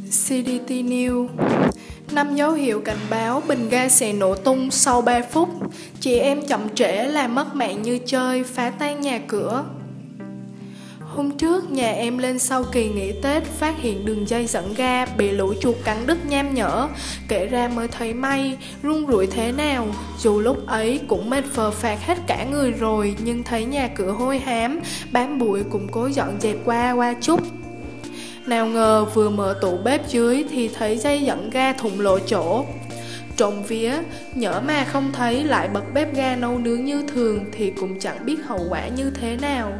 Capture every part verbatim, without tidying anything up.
xê đê tê News. Năm dấu hiệu cảnh báo bình ga sẽ nổ tung sau ba phút. Chị em chậm trễ làm mất mạng như chơi, phá tan nhà cửa. Hôm trước, nhà em lên sau kỳ nghỉ Tết phát hiện đường dây dẫn ga bị lũ chuột cắn đứt nham nhở. Kể ra mới thấy may, run rủi thế nào. Dù lúc ấy cũng mệt phờ phạc hết cả người rồi, nhưng thấy nhà cửa hôi hám, bám bụi cũng cố dọn dẹp qua qua chút. Nào ngờ vừa mở tủ bếp dưới thì thấy dây dẫn ga thủng lỗ chỗ. Trộm vía, nhỡ mà không thấy lại bật bếp ga nấu nướng như thường thì cũng chẳng biết hậu quả như thế nào.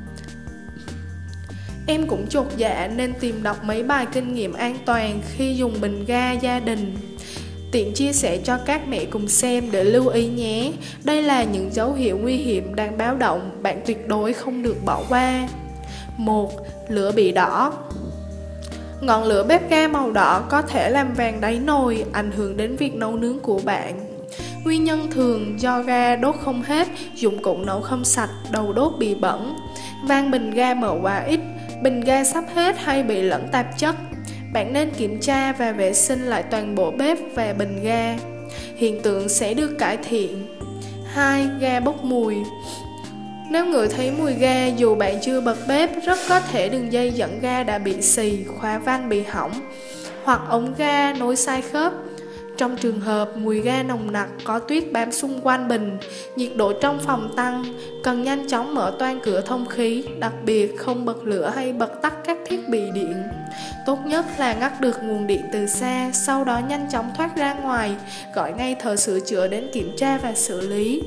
Em cũng chột dạ nên tìm đọc mấy bài kinh nghiệm an toàn khi dùng bình ga gia đình. Tiện chia sẻ cho các mẹ cùng xem để lưu ý nhé. Đây là những dấu hiệu nguy hiểm đang báo động, bạn tuyệt đối không được bỏ qua. một. Lửa bị đỏ. Ngọn lửa bếp ga màu đỏ có thể làm vàng đáy nồi, ảnh hưởng đến việc nấu nướng của bạn. Nguyên nhân thường do ga đốt không hết, dụng cụ nấu không sạch, đầu đốt bị bẩn. Van bình ga mở quá ít, bình ga sắp hết hay bị lẫn tạp chất. Bạn nên kiểm tra và vệ sinh lại toàn bộ bếp và bình ga. Hiện tượng sẽ được cải thiện. hai. Ga bốc mùi. Nếu ngửi thấy mùi ga dù bạn chưa bật bếp, rất có thể đường dây dẫn ga đã bị xì, khóa van bị hỏng, hoặc ống ga nối sai khớp. Trong trường hợp mùi ga nồng nặc có tuyết bám xung quanh bình, nhiệt độ trong phòng tăng, cần nhanh chóng mở toang cửa thông khí, đặc biệt không bật lửa hay bật tắt các thiết bị điện. Tốt nhất là ngắt được nguồn điện từ xa, sau đó nhanh chóng thoát ra ngoài, gọi ngay thợ sửa chữa đến kiểm tra và xử lý.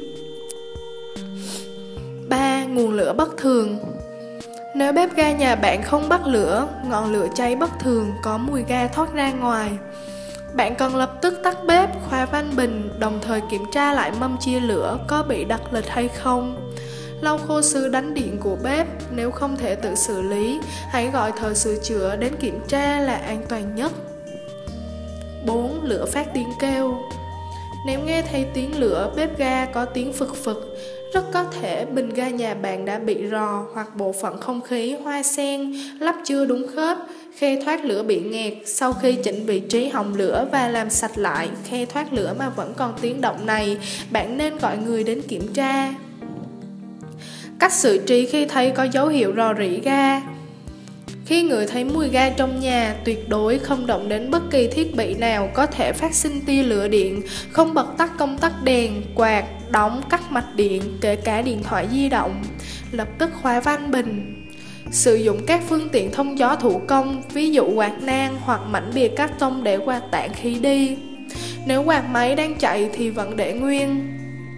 ba. Nguồn lửa bất thường. Nếu bếp ga nhà bạn không bắt lửa, ngọn lửa cháy bất thường, có mùi ga thoát ra ngoài, bạn cần lập tức tắt bếp, khóa van bình, đồng thời kiểm tra lại mâm chia lửa có bị đặc lệch hay không. Lau khô sứ đánh điện của bếp, nếu không thể tự xử lý, hãy gọi thợ sửa chữa đến kiểm tra là an toàn nhất. bốn. Lửa phát tiếng kêu. Nếu nghe thấy tiếng lửa bếp ga có tiếng phực phực, rất có thể bình ga nhà bạn đã bị rò hoặc bộ phận không khí hoa sen lắp chưa đúng khớp, khe thoát lửa bị nghẹt. Sau khi chỉnh vị trí hòng lửa và làm sạch lại khe thoát lửa mà vẫn còn tiếng động này, bạn nên gọi người đến kiểm tra. Cách xử trí khi thấy có dấu hiệu rò rỉ ga. Khi ngửi thấy mùi ga trong nhà, tuyệt đối không động đến bất kỳ thiết bị nào có thể phát sinh tia lửa điện, không bật tắt công tắc đèn, quạt, đóng cắt mạch điện, kể cả điện thoại di động. Lập tức khóa van bình. Sử dụng các phương tiện thông gió thủ công, ví dụ quạt nang hoặc mảnh bìa cắt tông để quạt tản khí đi. Nếu quạt máy đang chạy thì vẫn để nguyên.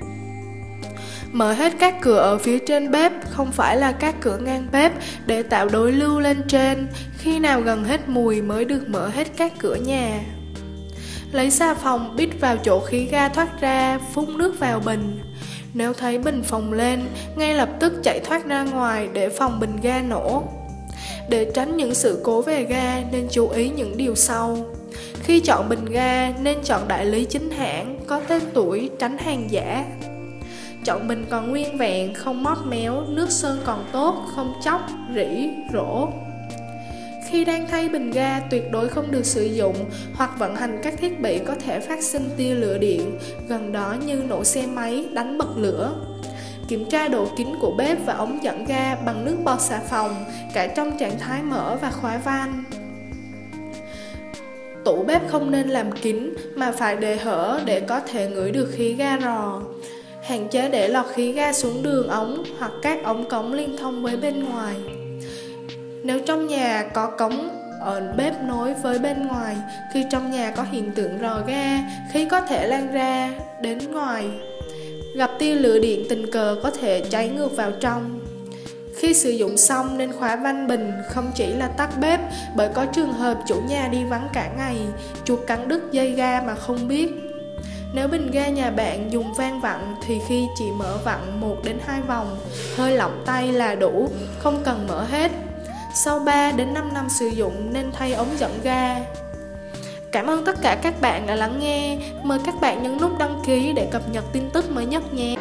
Mở hết các cửa ở phía trên bếp, không phải là các cửa ngang bếp, để tạo đối lưu lên trên. Khi nào gần hết mùi mới được mở hết các cửa nhà. Lấy xà phòng bít vào chỗ khí ga thoát ra, phun nước vào bình. Nếu thấy bình phồng lên, ngay lập tức chạy thoát ra ngoài để phòng bình ga nổ. Để tránh những sự cố về ga nên chú ý những điều sau. Khi chọn bình ga nên chọn đại lý chính hãng, có tên tuổi, tránh hàng giả. Chọn bình còn nguyên vẹn, không móp méo, nước sơn còn tốt, không chóc, rỉ, rỗ. Khi đang thay bình ga, tuyệt đối không được sử dụng hoặc vận hành các thiết bị có thể phát sinh tia lửa điện gần đó như nổ xe máy, đánh bật lửa. Kiểm tra độ kín của bếp và ống dẫn ga bằng nước bọt xà phòng, cả trong trạng thái mở và khóa van. Tủ bếp không nên làm kín mà phải để hở để có thể ngửi được khí ga rò. Hạn chế để lọt khí ga xuống đường ống hoặc các ống cống liên thông với bên ngoài. Nếu trong nhà có cống ở bếp nối với bên ngoài, khi trong nhà có hiện tượng rò ga, khí có thể lan ra đến ngoài. Gặp tia lửa điện tình cờ có thể cháy ngược vào trong. Khi sử dụng xong nên khóa van bình, không chỉ là tắt bếp, bởi có trường hợp chủ nhà đi vắng cả ngày, chuột cắn đứt dây ga mà không biết. Nếu bình ga nhà bạn dùng van vặn thì khi chỉ mở vặn một đến hai vòng, hơi lỏng tay là đủ, không cần mở hết. Sau ba đến năm năm sử dụng nên thay ống dẫn ga. Cảm ơn tất cả các bạn đã lắng nghe. Mời các bạn nhấn nút đăng ký để cập nhật tin tức mới nhất nhé.